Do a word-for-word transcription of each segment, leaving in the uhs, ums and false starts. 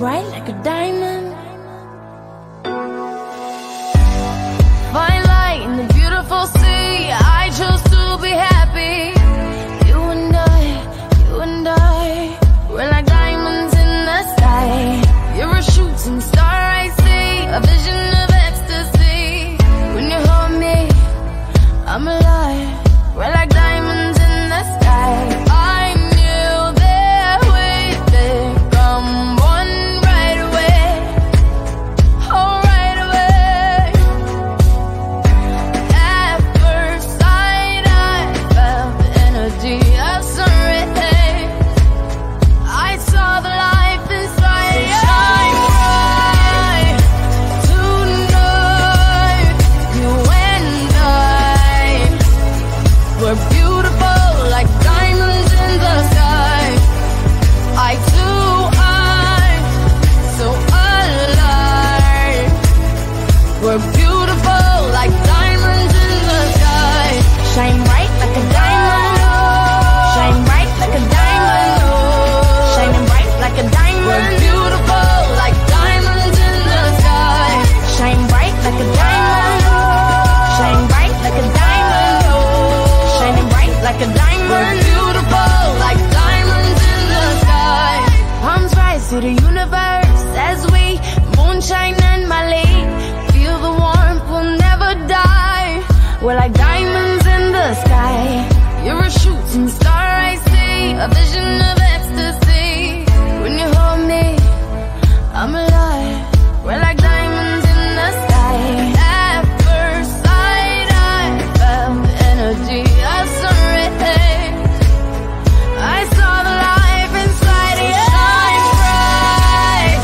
bright like a diamond. Fine light in the beautiful sea, I chose to be happy. You and I, you and I, we're like diamonds in the sky. You're a shooting star I see, a vision of ecstasy. When you hold me, I'm alive. We're like diamonds in the sky. I knew that we'd become one right away. Oh, right away. At first sight, I felt the energy of sun rays. I saw the life inside you. Shine bright tonight. You and I, we're beautiful like diamonds in the sky. I too, I'm so alive. We're beautiful like diamonds in the sky. Shine bright like a diamond. Shine bright like a diamond. Shining bright like a We're diamond. beautiful like diamonds in the sky. Shine bright like a diamond. Shine bright like a diamond. Shining bright like a We're diamond. beautiful like diamonds in the sky. Palms rise to the universe as we moonshine and Mali. Feel the warmth, we'll never die. We're like diamonds in the sky. You're a shooting star I see, a vision of ecstasy. When you hold me, I'm alive. We're like diamonds in the sky. At first sight, I felt the energy of sun rays. I saw the life inside you. Shine bright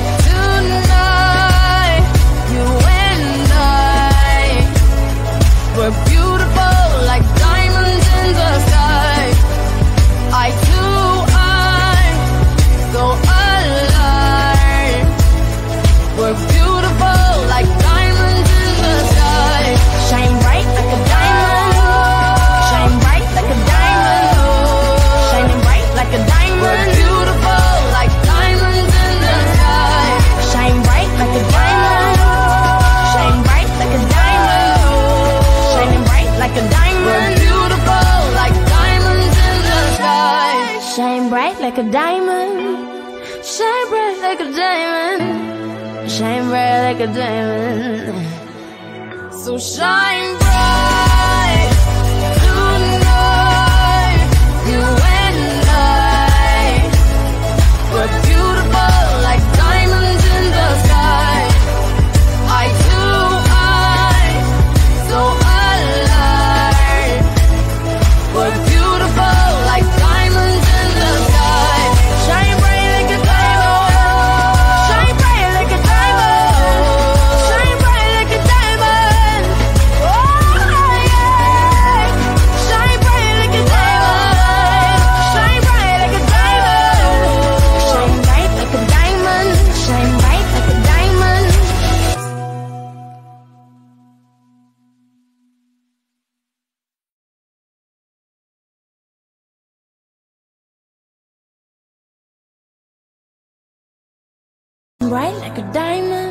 tonight. You and I, we're beautiful like diamonds in the sky. I too, I'm so alive. We're beautiful like diamonds in the sky. Shine bright like a diamond. Shine bright like a diamond. Shining bright like a We're diamond. beautiful like diamonds in the sky. Shine bright like a diamond. Shine bright like a diamond. Shining bright like a We're diamond. beautiful like diamonds in the sky. Shine bright like a diamond. Shine bright like a diamond. Shine bright like a diamond. So shine bright tonight. You and I, we're beautiful like diamonds in the sky. I too, I'm so alive. We're beautiful like diamonds in the sky. Shine bright like a diamond. Shine bright like a diamond. Shine bright like a diamond. Oh yeah. Shine bright like a diamond. Shine bright like a diamond. Shine bright like a diamond. Shine bright like a diamond. Bright like a diamond.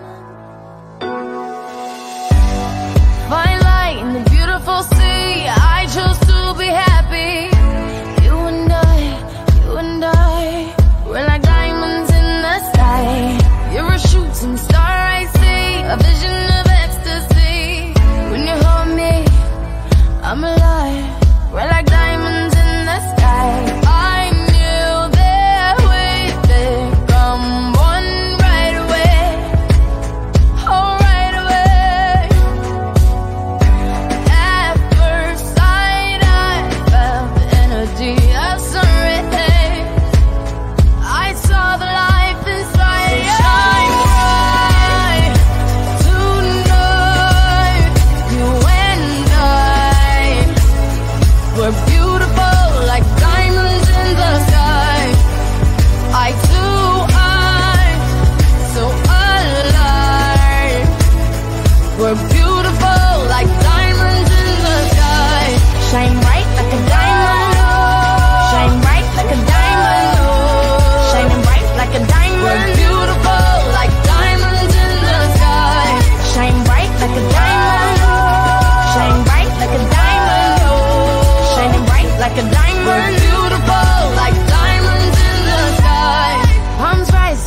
Fine light in the beautiful sea, I chose to be happy. You and I, you and I, we're like diamonds in the sky. You're a shooting star I see, a vision of ecstasy. When you hold me, I'm alive. We're like diamonds in the sky. I knew that we'd become one right away.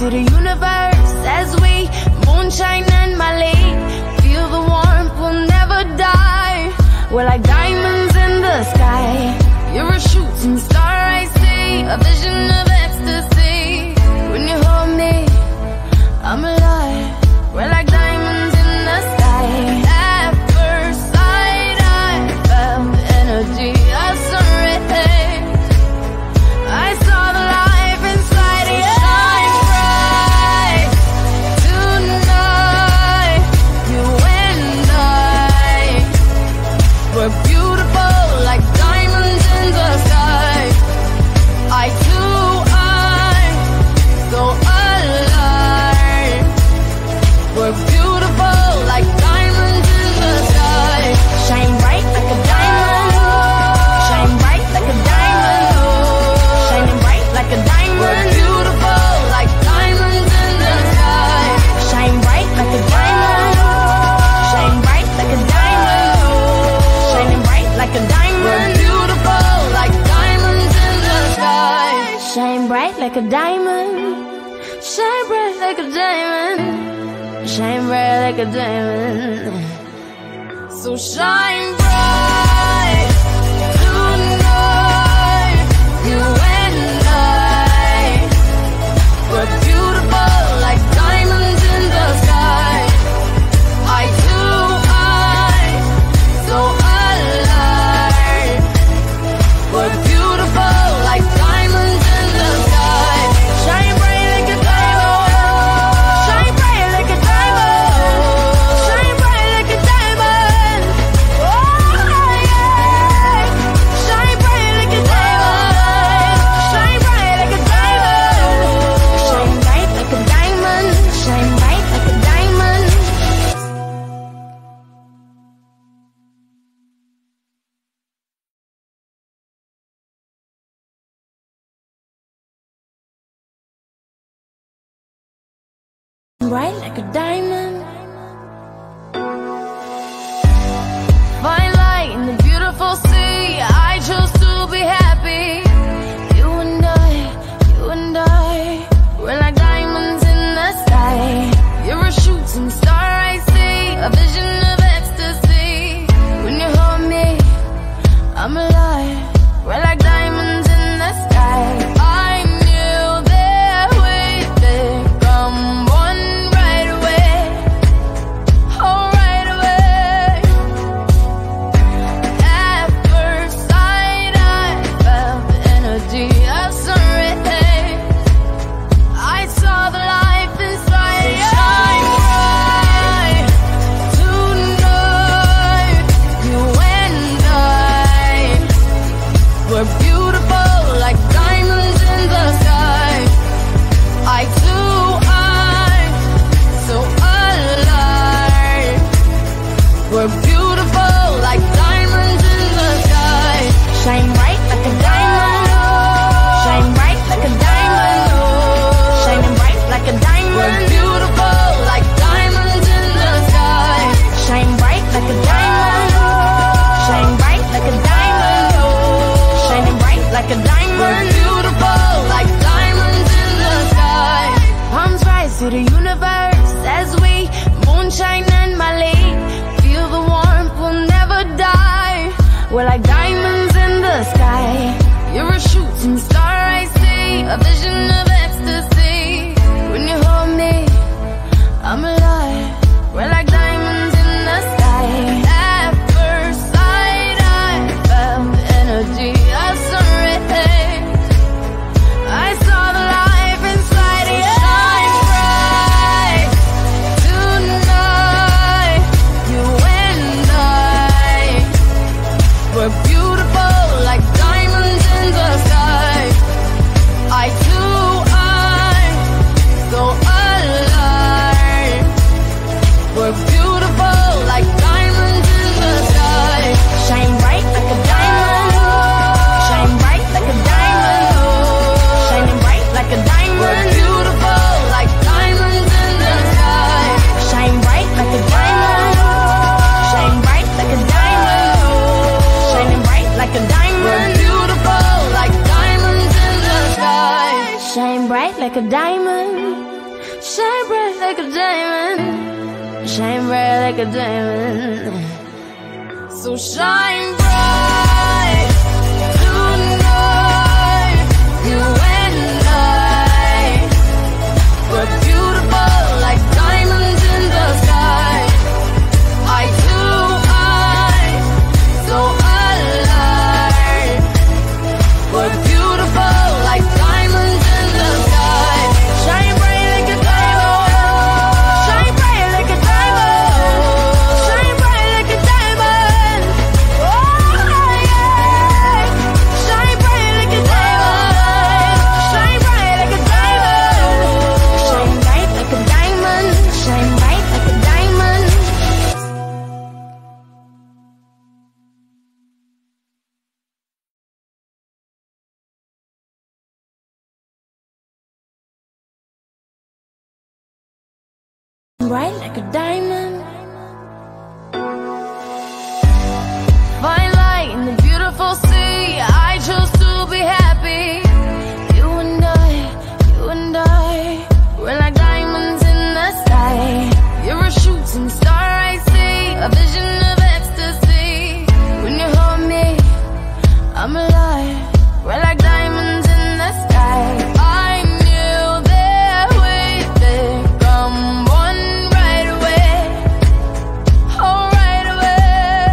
to the universe as we moonshine and Malay. Feel the warmth, we'll never die. We're like diamonds in the sky. You're a shooting star, I see, a vision of ecstasy. When you hold me, I'm alive. We're like diamonds in the sky. At first sight, I felt the energy of sun rays. I saw the life inside of you. Shine bright tonight. You and I, we're beautiful like diamonds in the sky. I too, I'm so alive. We're beautiful like diamonds in the sky. Shine bright like a diamond. Shine bright like a diamond. Shining bright like a diamond. We're beautiful like diamonds in the sky. Shine bright like a diamond. Shine bright like a diamond. Shining bright like a diamond. We're beautiful like diamonds in the sky. Shine bright like a diamond. Shine bright like a diamond. Shine bright like a diamond. So shine bright tonight. You and I, we're beautiful like diamonds in the sky. I too, I'm so alive. We're beautiful like diamonds in the sky. Shine bright like a diamond. Shine bright like a diamond. Shine bright like a diamond. Oh yeah. Shine bright like a diamond. Shine bright like a diamond. Shine bright like a diamond. Shine bright like a diamond. Bright like a diamond. Fine light in the beautiful sea. I chose to be happy. You and I, you and I, we're like diamonds in the sky. You're a shooting star, I see, a vision of ecstasy. When you hold me, I'm alive. We're like diamonds in the sky. I knew that we'd become one right away. Oh, right away. At first sight, I felt the energy of sun rays. I saw the life inside you. Shine bright tonight. You and I, we're beautiful like diamonds in the sky. I too, I'm so alive. We're beautiful like diamonds in the sky. Shine bright like a diamond. Shine bright like a diamond. Shining bright like a diamond. We're beautiful like diamonds in the sky. Shine bright like a diamond. Shine bright like a diamond. Shining bright like a diamond. We're beautiful like diamonds in the sky. Palms rise to the universe as we moonshine and Malay. Feel the warmth, we'll never die. We're like diamonds in the sky. You're a shooting star, I see, a vision of ecstasy. When you hold me, I'm alive. We're like diamonds in the sky. At first sight, I felt the energy of sun rays. I saw the life inside of you. Shine bright tonight. You and I, we're beautiful like diamonds in the sky. I too, I'm so alive. We're beautiful like diamonds in the sky. Shine bright like a diamond. Shine bright like a diamond. Shining bright like a diamond. We're beautiful like diamonds in the sky. Shine bright like a diamond. Shine bright like a diamond. Shining bright like a diamond. We're beautiful like diamonds in the sky. Shine bright like a diamond. shine bright like a diamond, shine bright like a diamond. So shine bright tonight, you and I. We're beautiful like diamonds in the sky. Eye to eye, so alive. We're beautiful like diamonds in the sky. Shine bright like a diamond, shine bright like a diamond, shine bright like a diamond. Oh yeah, shine bright like a diamond, shine bright like a diamond, shine bright like a diamond, shine bright like a diamond. Bright like a diamond. Fine light in the beautiful sea. I chose to be happy. You and I, you and I, we're like diamonds in the sky. You're a shooting star I see, a vision of ecstasy. When you hold me, I'm alive. We're like diamonds in the sky. I knew that we'd become one right away. Oh, right away.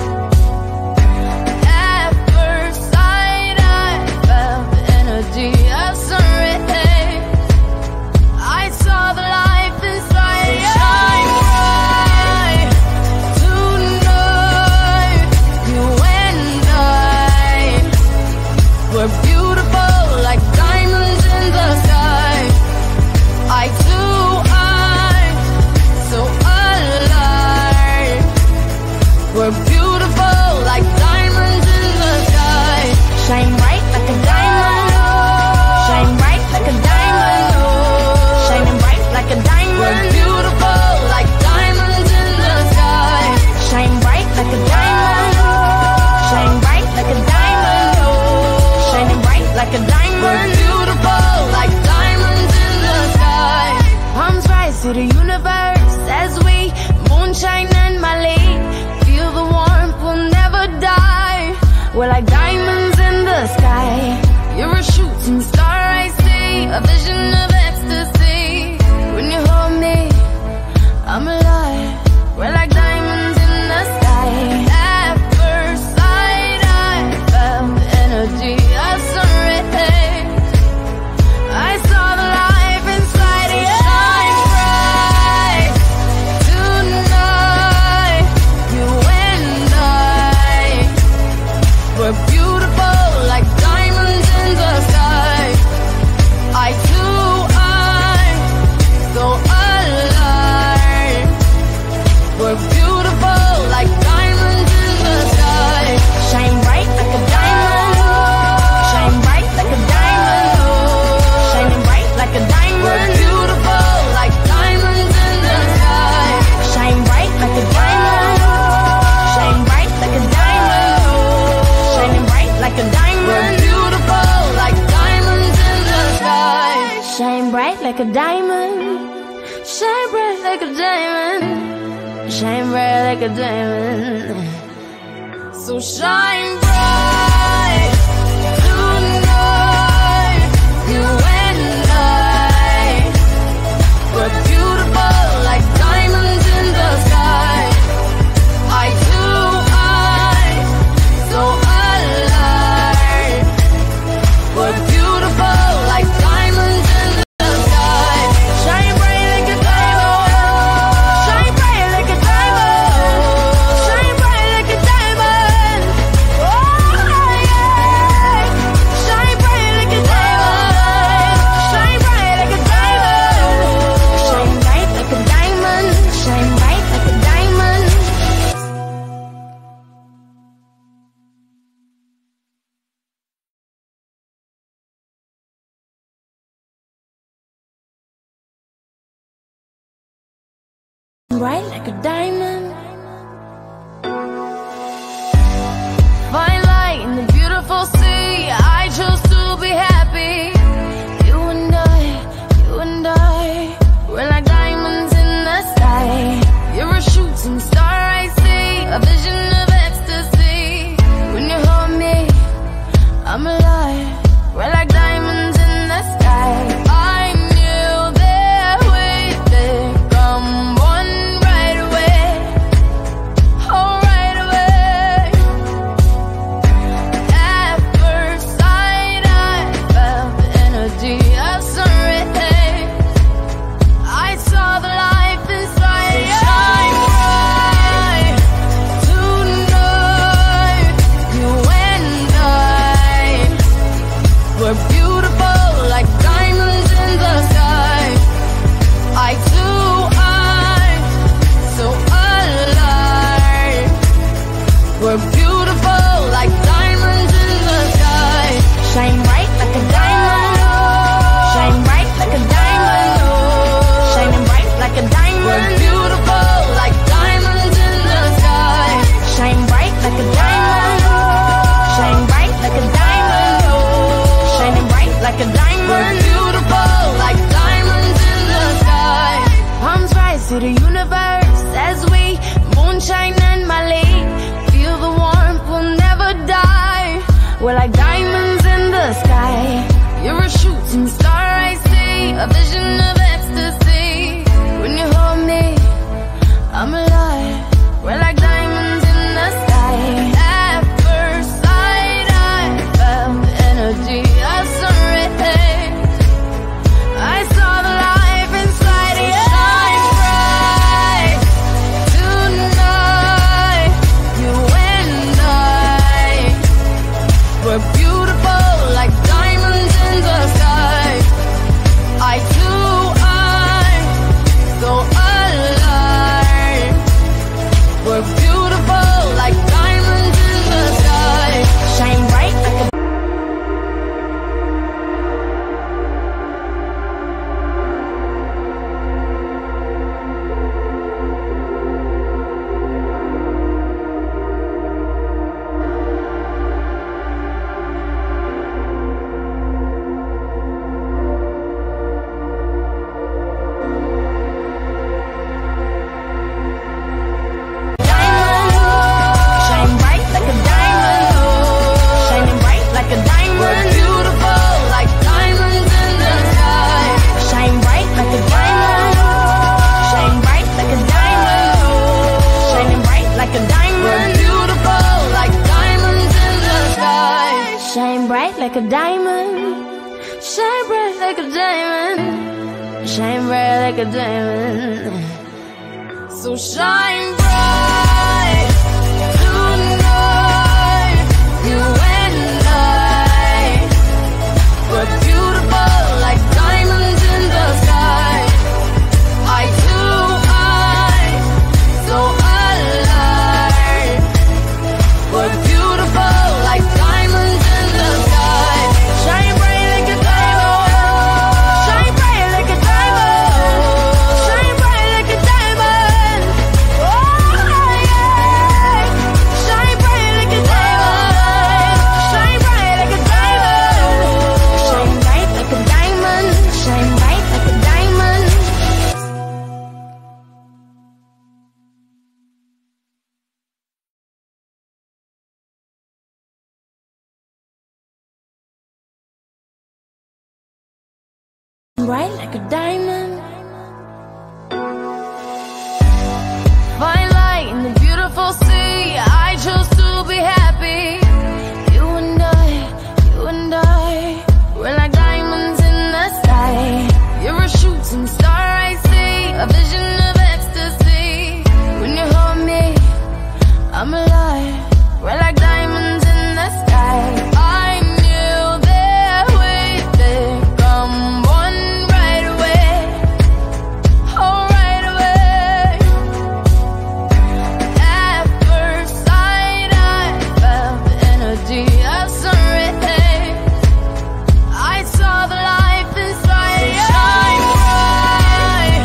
At first sight, I felt the energy of sun rays. I saw the life inside you. Shine bright tonight, you and I. We're beautiful like diamonds in the sky. Eye to eye, so alive. We're beautiful like diamonds in the sky. Shine bright like a diamond, shine bright like a diamond, shining bright like a diamond. We're beautiful like diamonds in the sky. Shine bright like a diamond, shine bright like a diamond, shining bright like a diamond. We're beautiful like diamonds in the sky. Palms rise to the universe as we moonshine and Malay. Feel the warmth, we'll never die. We're like diamonds in the sky. You're a shooting star I see, a vision of ecstasy. When you hold me, I'm alive. We're like diamonds in the sky. At first sight, I felt the energy of sun rays. I saw the life inside you. Shine bright tonight, you and I. We're beautiful like diamonds in the sky. Eye to eye, so alive. We're beautiful like diamonds in the sky. Shine bright like a diamond, shine bright like a diamond, shining bright like a diamond. We're beautiful like diamonds in the sky. Shine bright like a diamond, shine bright like a diamond, shining bright like a diamond. We're beautiful like diamonds in the sky. Shine bright like a diamond, shine bright like a diamond, shine bright like a diamond. So shine bright tonight, you and I. We're beautiful like diamonds in the sky. Eye to eye, so alive. We're beautiful like diamonds in the sky. Shine bright like a diamond, shine bright like a diamond, shine bright like a diamond. Oh yeah, shine bright like a diamond, shine bright like a diamond, shine bright like a diamond, shine bright like a diamond. Bright like a diamond. Fine light in the beautiful sea. I chose to be happy. You and I, you and I, We're like diamonds in the sky. You're a shooting star, I see, a vision of ecstasy. When you hold me, I'm alive. We're like diamonds in the sky. At first sight, I felt the energy of sun rays. I saw the life inside of you. Shine bright tonight. You and I, we're beautiful like diamonds in the sky. I too, I'm so alive. We're beautiful like diamonds in the sky. Shine bright like a like a diamond, shine bright like a diamond, shine bright like a diamond. So shine bright tonight, you and I, we're beautiful like diamonds in the sky. I too, I'm so alive. We're beautiful like diamonds in the sky. Shine bright like a diamond. Shine bright like a diamond. Shine bright like a diamond. Oh yeah. Shine bright like a diamond. Shine bright like a diamond. Shine bright like a diamond. Shine bright like a diamond. Bright like a diamond. Fine light in the beautiful sea. I chose to be happy. You and I, you and I, we're like diamonds in the sky. You're a shooting star, I see, a vision of ecstasy. When you hold me, I'm alive. We're like diamonds in the sky. I knew that we'd become one right away. Oh, right away. At first sight, I felt the energy of sun rays. I saw the life inside you. Shine bright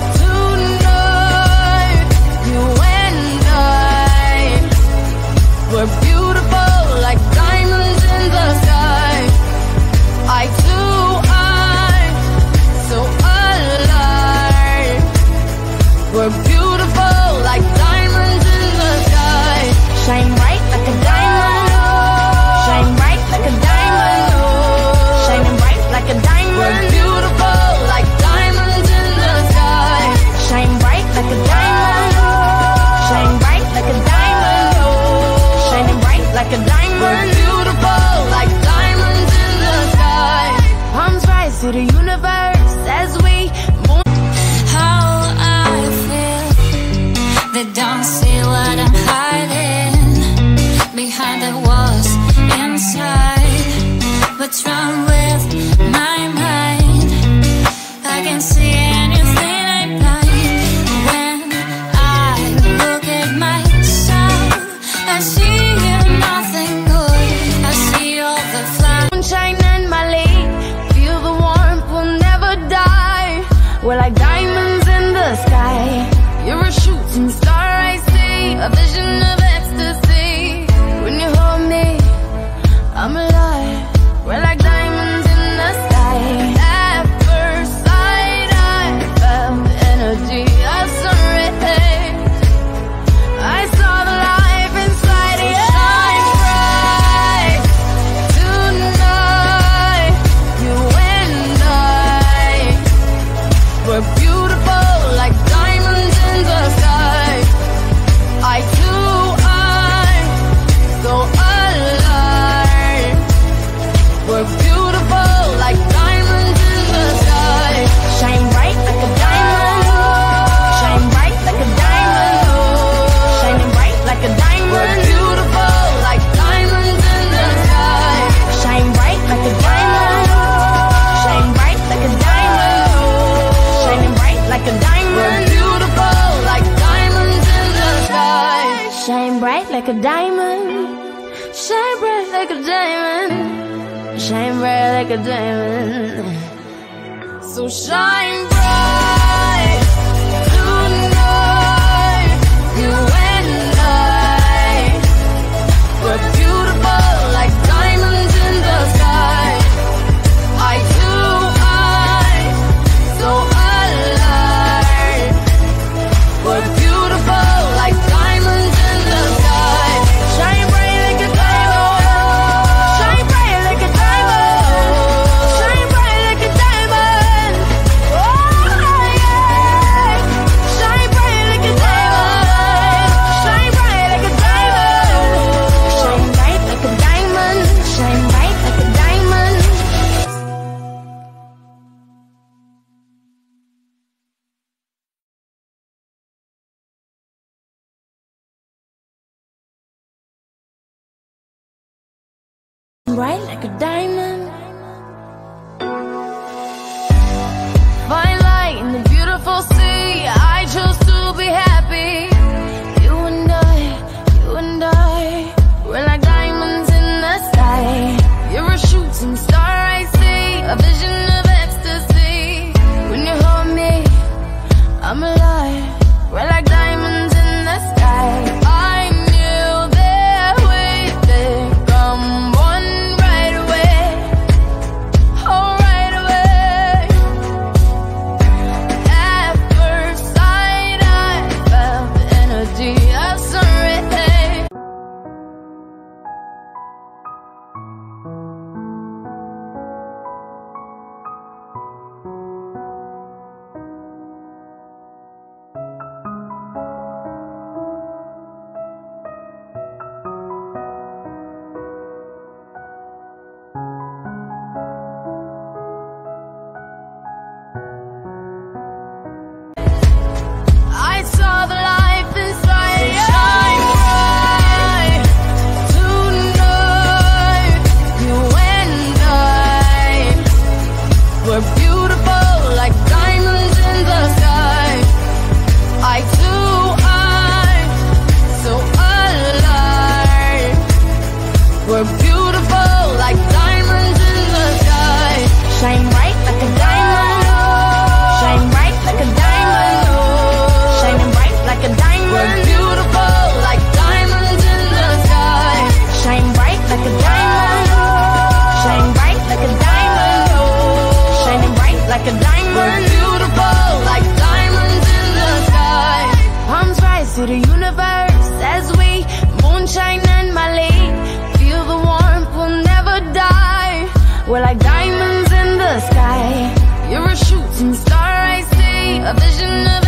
tonight, you and I, we're beautiful like diamonds in the sky. I too, I'm so alive. We're beautiful like diamonds in the sky. Shine bright like a diamond. Shine bright like a diamond. Shining bright like a diamond. We're beautiful like diamonds in the sky. Shine bright like a diamond. Shine bright like a diamond. Shining bright like a diamond. We're beautiful like diamonds in the sky. Palms rise to the universe as we move. How I feel, they don't see what I'm hiding behind the walls inside. What's wrong with my mind? I can see anything I blind. When I look at myself, I see nothing good. I see all the flaws. Sunshine and my lake, feel the warmth, we'll never die. We're like diamonds in the sky. You're a shooting star, I see, a vision of ecstasy. When you hold me, I'm alive. We're like diamonds in the sky. At first sight, I felt the energy of sun rays. I saw the life inside of you. Shine bright like a diamond, shine bright like a diamond, shine bright like a diamond. So shine bright tonight, you and I. We're beautiful like diamonds in the sky. Eye to eye, so alive. We're beautiful like diamonds in the sky. Shine bright like a diamond, shine bright like a diamond, shine bright like a diamond. Oh yeah, shine bright like a diamond, shine bright like a diamond, shine bright like a diamond, shine bright like a diamond. Bright like a diamond. Fine light in the beautiful sea. I chose to be happy. You and I, you and I, we're like diamonds in the sky. You're a shooting star I see, a vision of ecstasy. When you hold me, I'm alive. We're like diamonds in the sky. I knew that we'd become one right away. Oh, right away. At first sight, I felt the energy of sun rays. I saw the life inside you. Shine bright tonight, you and I. We're beautiful like diamonds in the sky. Eye to eye, so alive. We're beautiful like diamonds in the sky. Shine bright like a diamond, shine bright like a diamond, shining bright like a diamond. We're beautiful like diamonds in the sky. Shine bright like a diamond, shine bright like a diamond, shining bright like a diamond. We're beautiful like diamonds in the sky. Palms rise to the universe as we moonshine and Mali. Feel the warmth, we'll never die. We're like diamonds in the sky. You're a shooting star I see, a vision of